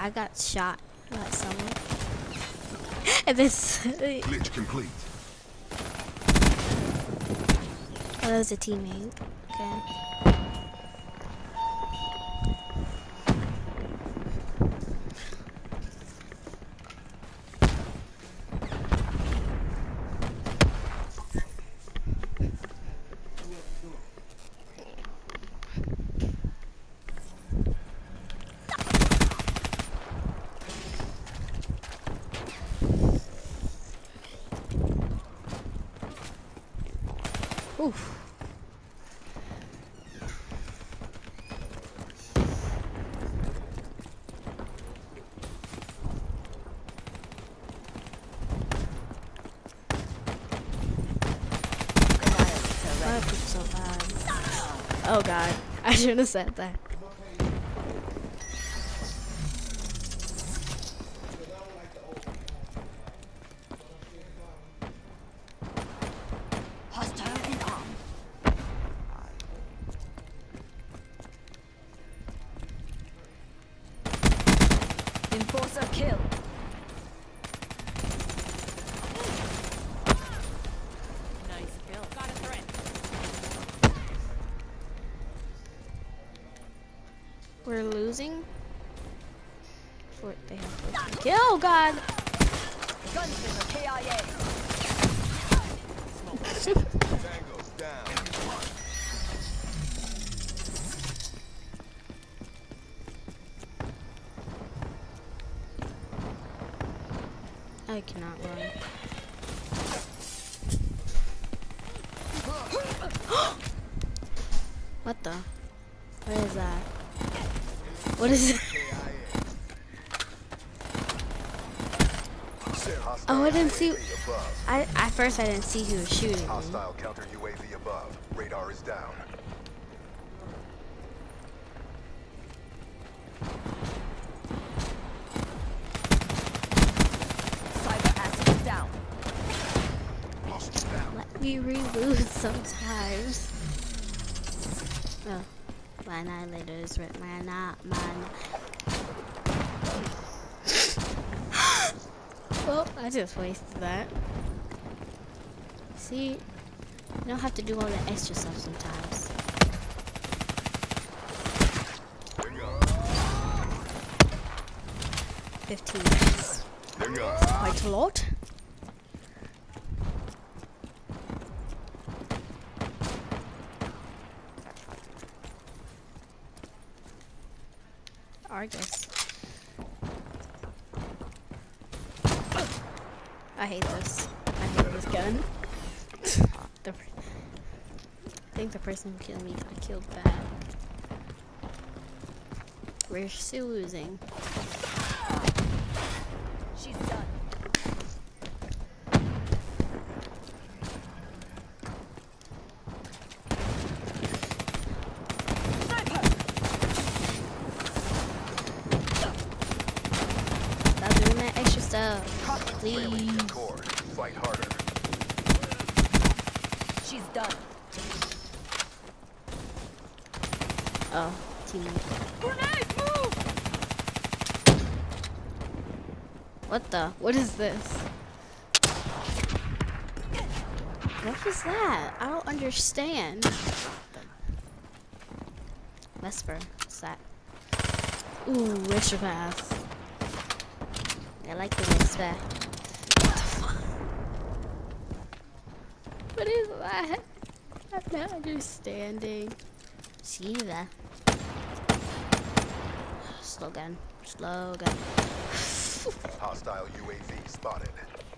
I got shot by someone. And this. Glitch complete. Oh, that was a teammate. Okay. Oof. Why are people so bad? Oh god, I shouldn't have said that. Hostile and armed. Enforcer kill. Nice kill. Got a threat. We're losing. They have to kill. Oh god. Gunslinger KIA. Tango's down. I cannot run. What the? What is that? What is it? Oh, I didn't see. At first I didn't see who was shooting me. Hostile counter UAV above. Radar is down. Cyber asset down. Hostile down. Let me reload sometimes. Oh, my annihilators rip my man. Well, I just wasted that. See, you don't have to do all the extra stuff sometimes. Bring on. 15 minutes. Bring on. Quite a lot. Argus. I hate this. I hate this gun. I think the person who killed me got killed bad. We're still losing. She's done. Stop doing that extra stuff. Please. Accord. Fight harder. She's done. Oh, teammate. Grenade, move! What the? What is this? What was that? I don't understand. Vesper. What's that? Ooh, extra pass. I like the Vesper. What the fuck? What is that? I'm not understanding. See that? Slow gun. Slow gun. Hostile UAV spotted.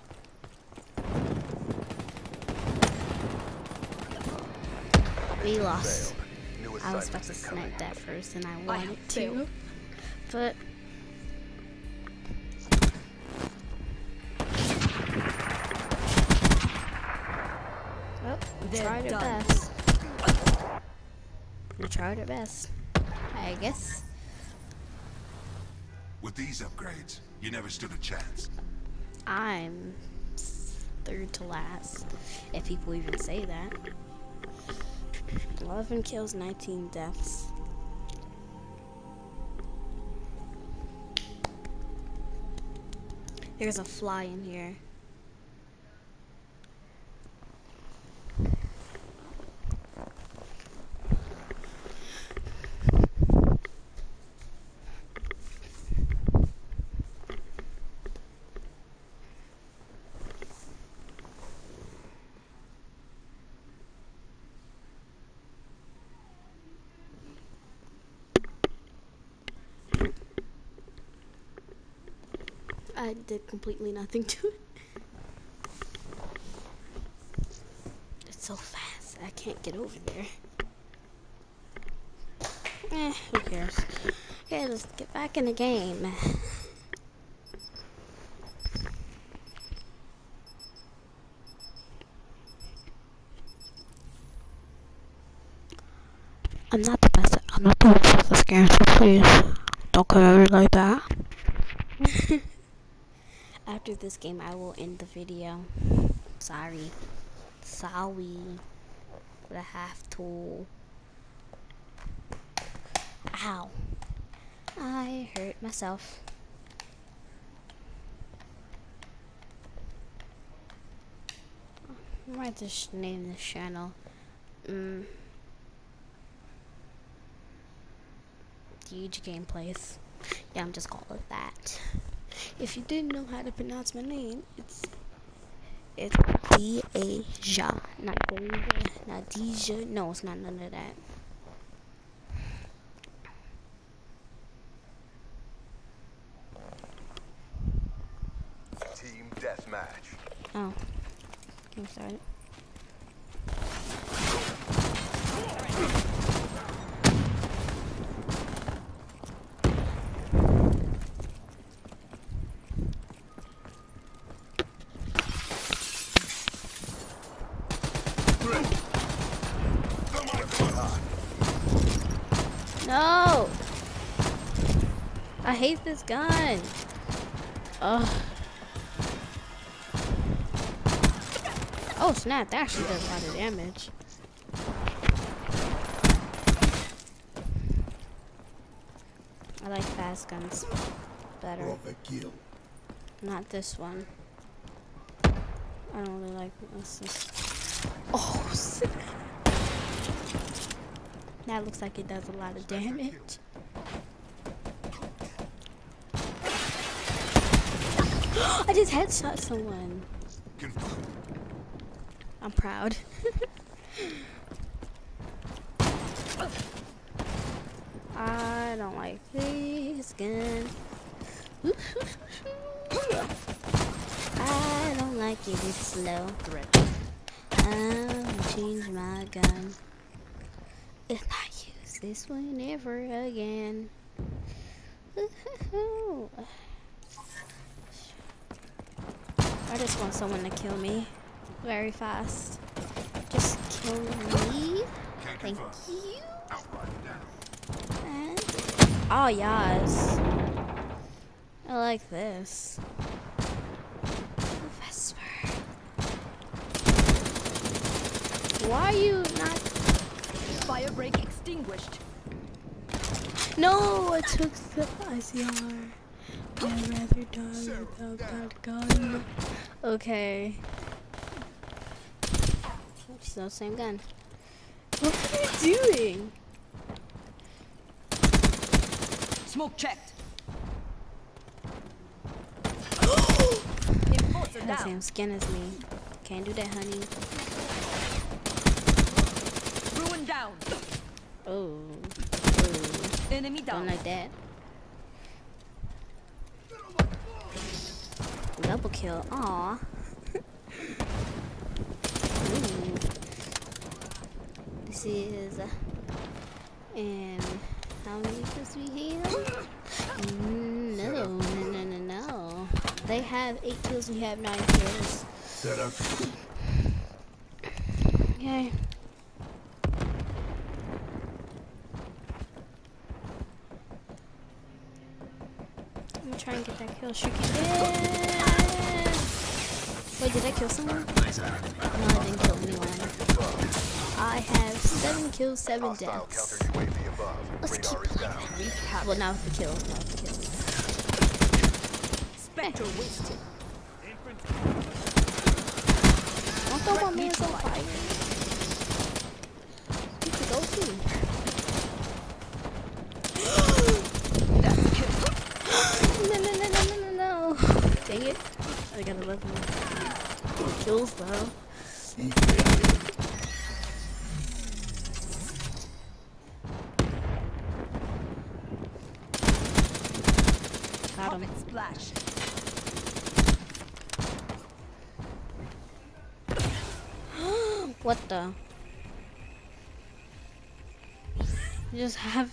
We lost. Failed. New I was about to assignments incoming. snipe that first and I wanted to. failed. But well, we They're tried our done. best. We tried our best, I guess. With these upgrades, you never stood a chance. I'm third to last, if people even say that. 11 kills, 19 deaths. There's a fly in here. I did completely nothing to it. It's so fast. I can't get over there. Who cares? Okay, let's get back in the game. I'm not the best. I'm not the best at this game, so please don't come at me like that. After this game, I will end the video. Sorry. But I have to. Ow. I hurt myself. I might just name this channel. Huge Gameplays. Yeah, I'm just calling it that. If you didn't know how to pronounce my name, it's Deja, not Deja, not Deja. No, it's not none of that. Team deathmatch. Oh, can we start it? No! I hate this gun. Ugh. Oh snap, that actually does a lot of damage. I like fast guns better. Not this one. I don't really like this. Oh snap. That looks like it does a lot of damage. I just headshot someone. I'm proud. I don't like this gun. I don't like it, it's slow. I'll change my gun. If I use this one ever again. I just want someone to kill me very fast. Just kill me. Thank you. And, oh yes. I like this. Vesper. Why are you not? Fire break extinguished. No, I took the ICR. I'd rather die without that gun. Okay. Still the same gun. What are you doing? Smoke checked. Has the same skin as me. Can't do that, honey. Ruin down. Oh. Enemy down. Don't like that. Double kill. Aw. This is. And how many kills we have? No. They have 8 kills. We have 9 kills. Okay. I'm gonna try and get that kill streak again. Wait, did I kill someone? No, I didn't kill anyone. I have 7 kills, 7 deaths. Let's keep playing. Well, now it's the kill. Spectre wasted. Don't throw my man's on fire. You can go too. That's a kill. No. Dang it. I got 11 kills though. Got him. Puppet splash. What the? You just have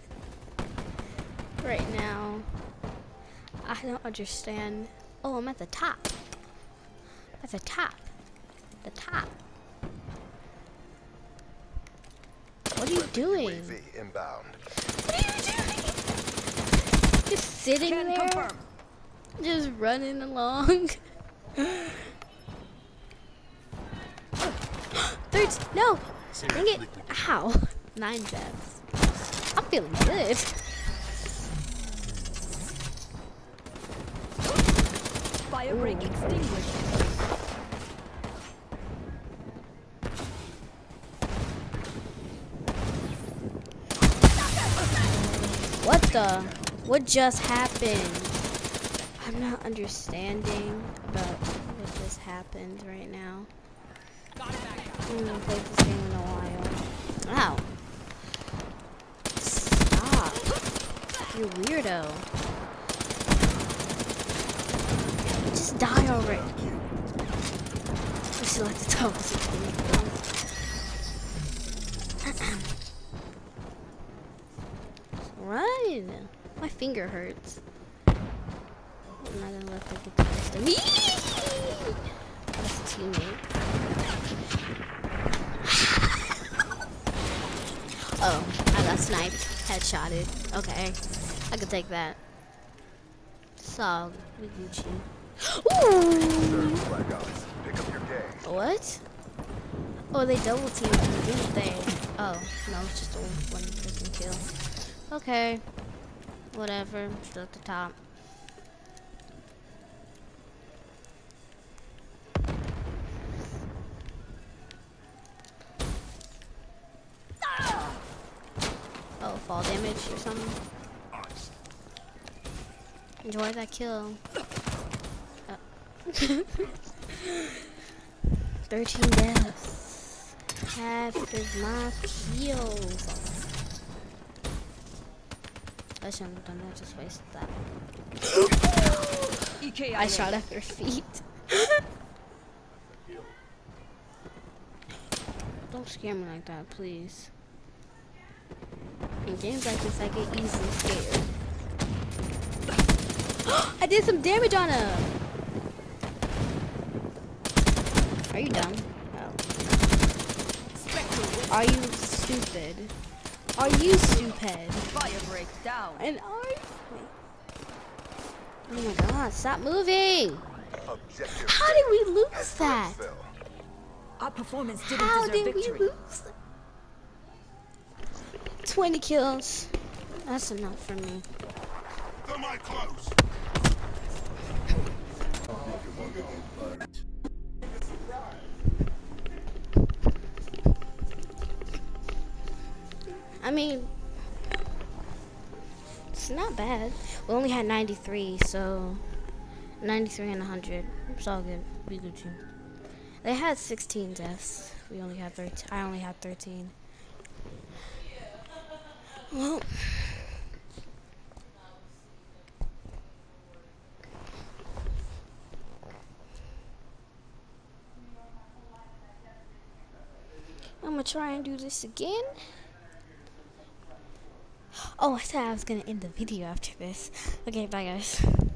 right now. I don't understand. Oh, I'm at the top. At the top. The top. What are you doing? UAV inbound. What are you doing? Just sitting Can there. confirm. Just running along. Third, no! Dang it! Ow! 9 deaths. I'm feeling good. Fire break extinguished. What the? What just happened? I'm not understanding about what just happened right now. I haven't played this game in a while. Ow. Stop. You weirdo. Just die already. I still like the top 16. Run! My finger hurts. I'm not gonna let them get the best of me. That's a teammate. Oh, I got sniped. Headshotted. Okay. I could take that. So, we Gucci. Ooh! Black Ops. Pick up your game. What? Oh, they double teamed me, didn't they? Oh, no, it's just a one person kill. Okay. Whatever. Still at the top. Oh, fall damage or something. Enjoy that kill. 13 deaths. Half is my kills. I shouldn't have done that, just wasted that. EKI. I shot at their feet. Don't scare me like that, please. In games like this, I get easily scared. I did some damage on him! Are you dumb? Oh. Are you stupid? Are you stupid? Fire break down. And are you? Oh my god, stop moving! Objective. How did we lose that? Phil. Our performance didn't How deserve did we victory. lose that? 20 kills. That's enough for me. Thermite close. I mean, it's not bad. We only had 93, so 93 and 100. It's all good. We Gucci. They had 16 deaths. We only had 13. I only had 13. Well, I'm gonna try and do this again. Oh, I said I was gonna end the video after this. Okay, bye guys.